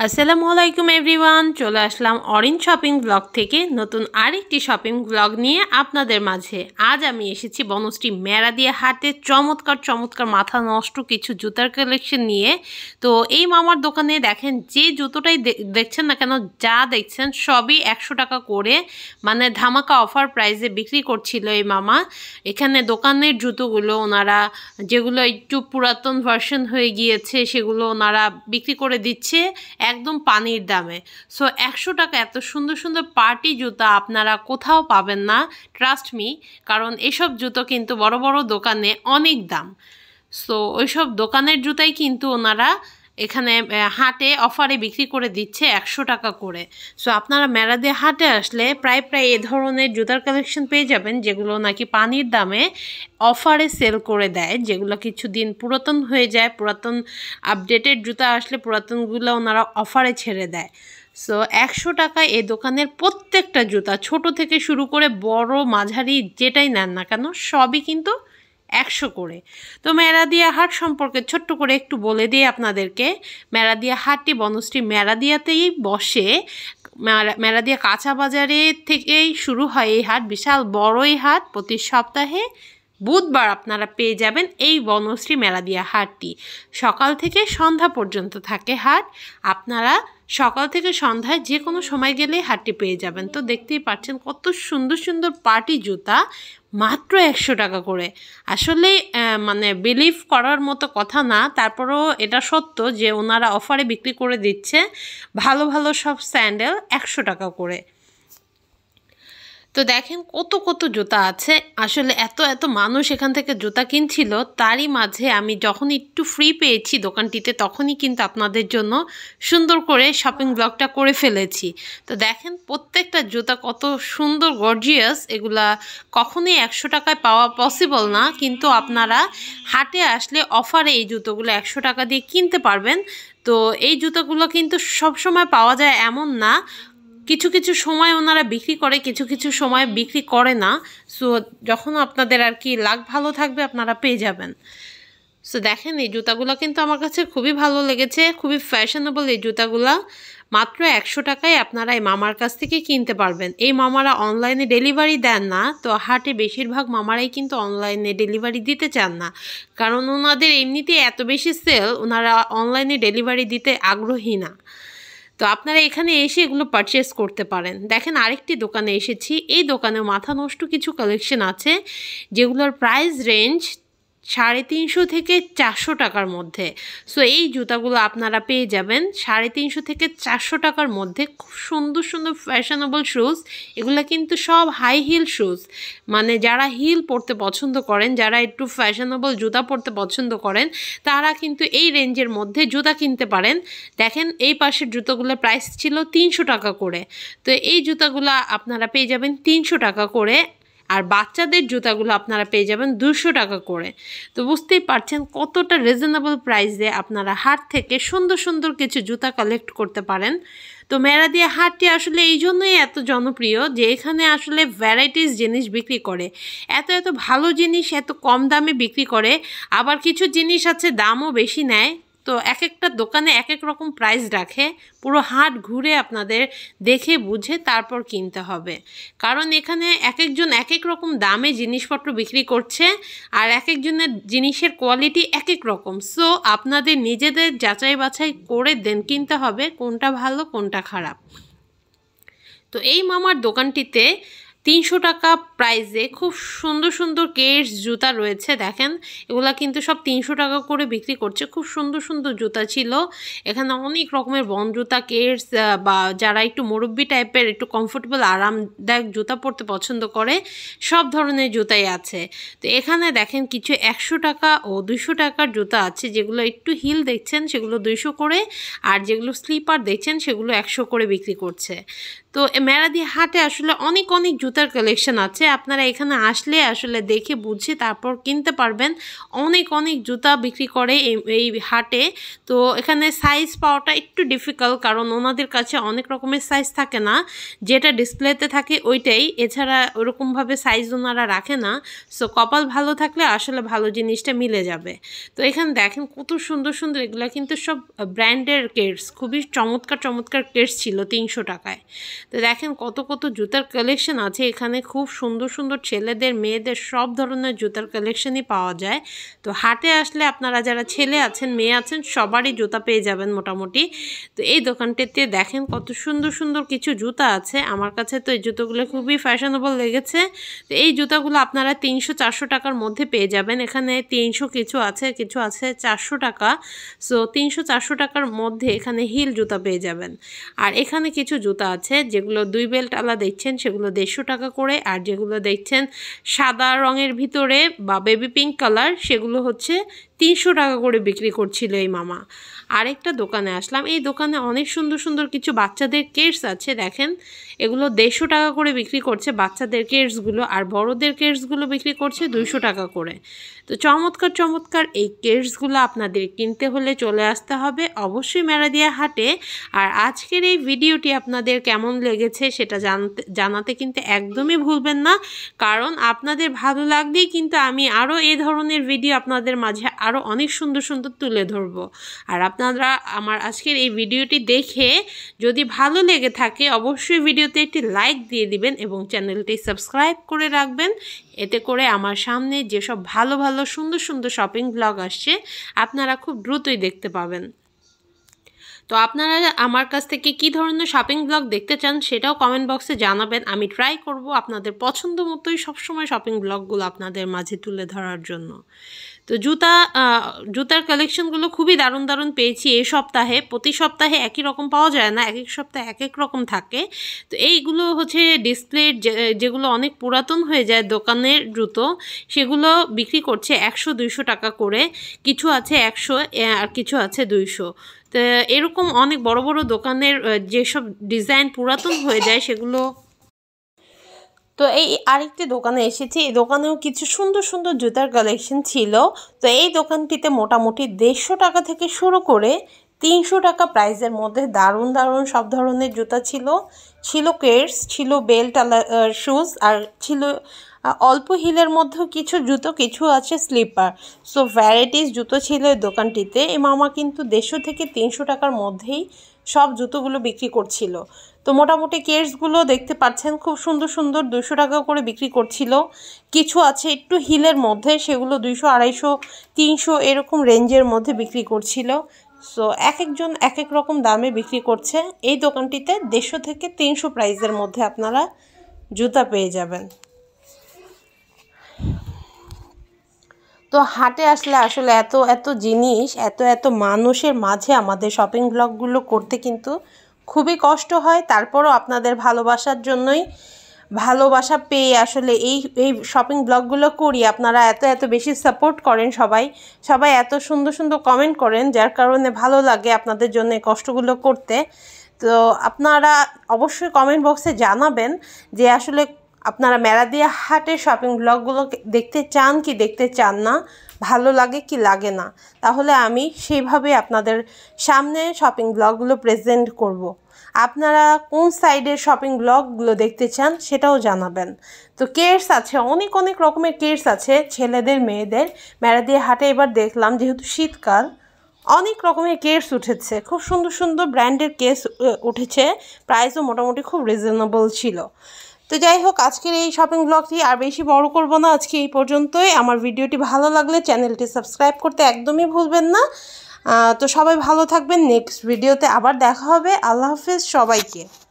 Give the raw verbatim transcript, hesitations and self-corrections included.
আসসালামু আলাইকুম এভরিওয়ান, চলে আসলাম অরিন শপিং ব্লগ থেকে নতুন আরেকটি শপিং ব্লগ নিয়ে আপনাদের মাঝে। আজ আমি এসেছি বনশ্রী মেরাদিয়া হাটে চমৎকার চমৎকার মাথা নষ্ট কিছু জুতার কালেকশন নিয়ে। তো এই মামার দোকানে দেখেন যে জুতোটাই দেখছেন না কেন, যা দেখছেন সবই একশো টাকা করে, মানে ধামাকা অফার প্রাইসে বিক্রি করছিল এই মামা। এখানে দোকানের জুতোগুলো ওনারা যেগুলো একটু পুরাতন ভার্সন হয়ে গিয়েছে সেগুলো ওনারা বিক্রি করে দিচ্ছে একদম পানির দামে। সো একশো টাকা এত সুন্দর সুন্দর পার্টি জুতা আপনারা কোথাও পাবেন না, ট্রাস্ট মি, কারণ এসব জুতো কিন্তু বড় বড় দোকানে অনেক দাম। সো ওইসব দোকানের জুতাই কিন্তু ওনারা এখানে হাটে অফারে বিক্রি করে দিচ্ছে একশো টাকা করে। সো আপনারা মেরাদিয়া হাটে আসলে প্রায় প্রায় এ ধরনের জুতার কালেকশন পেয়ে যাবেন, যেগুলো নাকি পানির দামে অফারে সেল করে দেয়, যেগুলো কিছুদিন পুরাতন হয়ে যায়। পুরাতন আপডেটেড জুতা আসলে পুরাতনগুলো ওনারা অফারে ছেড়ে দেয়। সো একশো টাকা এই দোকানের প্রত্যেকটা জুতা, ছোট থেকে শুরু করে বড় মাঝারি যেটাই নেন না কেন সবই কিন্তু একশো করে। তো মেরাদিয়া হাট সম্পর্কে ছোট্ট করে একটু বলে দিই আপনাদেরকে। মেরাদিয়া হাটটি বনশ্রী মেরাদিয়াতেই বসে। মেরাদিয়া কাঁচা বাজারে থেকেই শুরু হয় এই হাট, বিশাল বড় এই হাট। প্রতি সপ্তাহে বুধবার আপনারা পেয়ে যাবেন এই বনশ্রী মেরাদিয়া হাটটি। সকাল থেকে সন্ধ্যা পর্যন্ত থাকে হাট। আপনারা সকাল থেকে সন্ধ্যায় যে কোনো সময় গেলে হাটটি পেয়ে যাবেন। তো দেখতেই পাচ্ছেন কত সুন্দর সুন্দর পার্টি জুতা মাত্র একশো টাকা করে। আসলে মানে বিলিভ করার মতো কথা না, তারপরেও এটা সত্য যে ওনারা অফারে বিক্রি করে দিচ্ছে ভালো ভালো সব স্যান্ডেল একশো টাকা করে। তো দেখেন কত কত জুতা আছে। আসলে এত এত মানুষ এখান থেকে জুতা কিনছিল, তারই মাঝে আমি যখন একটু ফ্রি পেয়েছি দোকানটিতে তখনই কিন্তু আপনাদের জন্য সুন্দর করে শপিং ব্লগটা করে ফেলেছি। তো দেখেন প্রত্যেকটা জুতা কত সুন্দর গর্জিয়াস। এগুলা কখনোই একশো টাকায় পাওয়া পসিবল না, কিন্তু আপনারা হাটে আসলে অফারে এই জুতোগুলো একশো টাকা দিয়ে কিনতে পারবেন। তো এই জুতোগুলো কিন্তু সবসময় পাওয়া যায় এমন না, কিছু কিছু সময় ওনারা বিক্রি করে, কিছু কিছু সময় বিক্রি করে না। সো যখন আপনাদের আর কি লাক ভালো থাকবে আপনারা পেয়ে যাবেন। সো দেখেন এই জুতাগুলো কিন্তু আমার কাছে খুবই ভালো লেগেছে, খুবই ফ্যাশনেবল এই জুতাগুলা। মাত্র একশো টাকায় আপনারা এই মামার কাছ থেকে কিনতে পারবেন। এই মামারা অনলাইনে ডেলিভারি দেন না, তো হাটে বেশিরভাগ মামারাই কিন্তু অনলাইনে ডেলিভারি দিতে চান না, কারণ ওনাদের এমনিতেই এত বেশি সেল, ওনারা অনলাইনে ডেলিভারি দিতে আগ্রহী না। তো আপনারা এখানে এসে এগুলো পারচেস করতে পারেন। দেখেন আরেকটি দোকানে এসেছি, এই দোকানে মাথা নষ্ট কিছু কালেকশন আছে যেগুলোর প্রাইস রেঞ্জ সাড়ে তিনশো থেকে চারশো টাকার মধ্যে। সো এই জুতাগুলো আপনারা পেয়ে যাবেন সাড়ে তিনশো থেকে চারশো টাকার মধ্যে। খুব সুন্দর সুন্দর ফ্যাশনেবল শুজ, এগুলো কিন্তু সব হাই হিল শুজ, মানে যারা হিল পরতে পছন্দ করেন, যারা একটু ফ্যাশনেবল জুতা পরতে পছন্দ করেন, তারা কিন্তু এই রেঞ্জের মধ্যে জুতা কিনতে পারেন। দেখেন এই পাশের জুতোগুলোর প্রাইস ছিল তিনশো টাকা করে, তো এই জুতাগুলো আপনারা পেয়ে যাবেন তিনশো টাকা করে। আর বাচ্চাদের জুতাগুলো আপনারা পেয়ে যাবেন দুশো টাকা করে। তো বুঝতেই পারছেন কতটা রিজনেবল প্রাইসে আপনারা হাট থেকে সুন্দর সুন্দর কিছু জুতা কালেক্ট করতে পারেন। তো মেরাদিয়া হাটটি আসলে এই জন্যই এত জনপ্রিয় যে এখানে আসলে ভ্যারাইটিস জিনিস বিক্রি করে, এত এত ভালো জিনিস এত কম দামে বিক্রি করে। আবার কিছু জিনিস আছে দামও বেশি নেয়, তো এক একটা দোকানে এক এক রকম প্রাইস রাখে। পুরো হাট ঘুরে আপনাদের দেখে বুঝে তারপর কিনতে হবে, কারণ এখানে এক একজন এক এক রকম দামে জিনিসপত্র বিক্রি করছে, আর এক একজনের জিনিসের কোয়ালিটি এক এক রকম। সো আপনাদের নিজেদের যাচাই বাছাই করে দেন কিনতে হবে কোনটা ভালো কোনটা খারাপ। তো এই মামার দোকানটিতে তিনশো টাকা প্রাইসে খুব সুন্দর সুন্দর কেডস জুতা রয়েছে। দেখেন এগুলা কিন্তু সব তিনশো টাকা করে বিক্রি করছে। খুব সুন্দর সুন্দর জুতা ছিল এখানে, অনেক রকমের বন জুতা, কেডস, বা যারা একটু মুরব্বি টাইপের একটু কমফোর্টেবল আরামদায়ক জুতা পরতে পছন্দ করে সব ধরনের জুতাই আছে। তো এখানে দেখেন কিছু একশো টাকা ও দুইশো টাকার জুতা আছে, যেগুলো একটু হিল দেখছেন সেগুলো দুইশো করে, আর যেগুলো স্লিপার দেখছেন সেগুলো একশো করে বিক্রি করছে। তো মেরাদিয়া হাটে আসলে অনেক অনেক জুতা জুতার কালেকশন আছে। আপনারা এখানে আসলে আসলে দেখে বুঝে তারপর কিনতে পারবেন। অনেক অনেক জুতা বিক্রি করে এই হাটে। তো এখানে সাইজ পাওয়াটা একটু ডিফিকাল্ট, কারণ ওনাদের কাছে অনেক রকমের সাইজ থাকে না, যেটা ডিসপ্লেতে থাকে ওইটাই, এছাড়া ওরকমভাবে সাইজ ওনারা রাখে না। সো কপাল ভালো থাকলে আসলে ভালো জিনিসটা মিলে যাবে। তো এখানে দেখেন কত সুন্দর সুন্দর, এগুলো কিন্তু সব ব্র্যান্ডের কেটস, খুবই চমৎকার চমৎকার কেটস ছিল তিনশো টাকায়। তো দেখেন কত কত জুতার কালেকশন আছে এখানে, খুব সুন্দর সুন্দর ছেলেদের মেয়েদের সব ধরনের জুতার কালেকশনই পাওয়া যায়। তো হাটে আসলে আপনারা যারা ছেলে আছেন মেয়ে আছেন সবারই জুতা পেয়ে যাবেন মোটামুটি। তো এই দোকানটিতে দেখেন কত সুন্দর সুন্দর কিছু জুতা আছে। আমার কাছে তো এই জুতোগুলো খুবই ফ্যাশনেবল লেগেছে। তো এই জুতাগুলো আপনারা তিনশো চারশো টাকার মধ্যে পেয়ে যাবেন। এখানে তিনশো কিছু আছে, কিছু আছে চারশো টাকা। সো তিনশো চারশো টাকার মধ্যে এখানে হিল জুতা পেয়ে যাবেন। আর এখানে কিছু জুতা আছে যেগুলো দুই বেল্ট আলা দেখছেন সেগুলো দেড়শো টাকা করে, আর যেগুলো দেখছেন সাদা রঙের ভিতরে বা বেবি পিঙ্ক কালার সেগুলো হচ্ছে তিনশো টাকা করে বিক্রি করছিল এই মামা। আরেকটা দোকানে আসলাম, এই দোকানে অনেক সুন্দর সুন্দর কিছু বাচ্চাদের কেটস আছে। দেখেন এগুলো দেড়শো টাকা করে বিক্রি করছে বাচ্চাদের কেটসগুলো, আর বড়দের কেটসগুলো বিক্রি করছে দুইশো টাকা করে। তো চমৎকার চমৎকার এই কেটসগুলো আপনাদের কিনতে হলে চলে আসতে হবে অবশ্যই মেরাদিয়া হাটে। আর আজকের এই ভিডিওটি আপনাদের কেমন লেগেছে সেটা জানতে জানাতে কিন্তু একদমই ভুলবেন না, কারণ আপনাদের ভালো লাগলেই কিন্তু আমি আরও এই ধরনের ভিডিও আপনাদের মাঝে আরও অনেক সুন্দর সুন্দর তুলে ধরবো। আর আপনারা আমার আজকের এই ভিডিওটি দেখে যদি ভালো লেগে থাকে অবশ্যই ভিডিওতে একটি লাইক দিয়ে দিবেন এবং চ্যানেলটি সাবস্ক্রাইব করে রাখবেন। এতে করে আমার সামনে যেসব ভালো ভালো সুন্দর সুন্দর শপিং ব্লগ আসছে আপনারা খুব দ্রুতই দেখতে পাবেন। তো আপনারা আমার কাছ থেকে কী ধরনের শপিং ব্লগ দেখতে চান সেটাও কমেন্ট বক্সে জানাবেন। আমি ট্রাই করব আপনাদের পছন্দ মতোই সবসময় শপিং ব্লগগুলো আপনাদের মাঝে তুলে ধরার জন্য। তো জুতা জুতার কালেকশনগুলো খুবই দারুণ দারুণ পেয়েছি এই সপ্তাহে। প্রতি সপ্তাহে একই রকম পাওয়া যায় না, এক এক সপ্তাহে এক এক রকম থাকে। তো এইগুলো হচ্ছে ডিসপ্লে যেগুলো অনেক পুরাতন হয়ে যায় দোকানের জুতো, সেগুলো বিক্রি করছে একশো দুইশো টাকা করে, কিছু আছে একশো আর কিছু আছে দুইশো। তো এরকম অনেক বড় বড় দোকানের যেসব ডিজাইন পুরাতন হয়ে যায় সেগুলো। তো এই আরেকটি দোকানে এসেছি, এই দোকানেও কিছু সুন্দর সুন্দর জুতার কালেকশন ছিল। তো এই দোকানটিতে মোটামুটি দেড়শো টাকা থেকে শুরু করে তিনশো টাকা প্রাইসের মধ্যে দারুণ দারুণ সব ধরনের জুতা ছিল। ছিল কেটস, ছিল বেল্ট শুজ, আর ছিল অল্প হিলের মধ্যেও কিছু জুতো, কিছু আছে স্লিপার। সো ভ্যারাইটিস জুতো ছিল এই দোকানটিতে। এই মামা কিন্তু দেড়শো থেকে তিনশো টাকার মধ্যেই সব জুতোগুলো বিক্রি করছিল। তো মোটামুটি কেটসগুলো দেখতে পাচ্ছেন খুব সুন্দর সুন্দর, দুশো টাকা করে বিক্রি করছিল। কিছু আছে একটু হিলের মধ্যে, সেগুলো দুইশো আড়াইশো তিনশো এরকম রেঞ্জের মধ্যে বিক্রি করছিল। সো এক একজন এক এক রকম দামে বিক্রি করছে। এই দোকানটিতে দেড়শো থেকে তিনশো প্রাইসের মধ্যে আপনারা জুতা পেয়ে যাবেন। তো হাটে আসলে আসলে এত এত জিনিস, এত এত মানুষের মাঝে আমাদের শপিং ব্লগগুলো করতে কিন্তু খুবই কষ্ট হয়। তারপরও আপনাদের ভালোবাসার জন্যই, ভালোবাসা পেয়ে আসলে এই এই শপিং ব্লগগুলো করি। আপনারা এত এত বেশি সাপোর্ট করেন, সবাই সবাই এত সুন্দর সুন্দর কমেন্ট করেন, যার কারণে ভালো লাগে আপনাদের জন্য এই কষ্টগুলো করতে। তো আপনারা অবশ্যই কমেন্ট বক্সে জানাবেন যে আসলে আপনারা মেরাদিয়া হাটের শপিং ব্লগগুলো দেখতে চান কি দেখতে চান না, ভালো লাগে কি লাগে না, তাহলে আমি সেইভাবে আপনাদের সামনে শপিং ব্লগগুলো প্রেজেন্ট করব। আপনারা কোন সাইডের শপিং ব্লগগুলো দেখতে চান সেটাও জানাবেন। তো কেটস আছে, অনেক অনেক রকমের কেটস আছে ছেলেদের মেয়েদের। মেরাদিয়া হাটে এবার দেখলাম যেহেতু শীতকাল অনেক রকমের কেটস উঠেছে, খুব সুন্দর সুন্দর ব্র্যান্ডের কেস উঠেছে, প্রাইসও মোটামুটি খুব রিজনেবল ছিল। তো যাই হোক, আজকের এই শপিং ব্লগটি আর বেশি বড় করব না, আজকে এই পর্যন্তই। আমার ভিডিওটি ভালো লাগলে চ্যানেলটি সাবস্ক্রাইব করতে একদমই ভুলবেন না। তো সবাই ভালো থাকবেন, নেক্সট ভিডিওতে আবার দেখা হবে। আল্লাহ হাফেজ সবাইকে।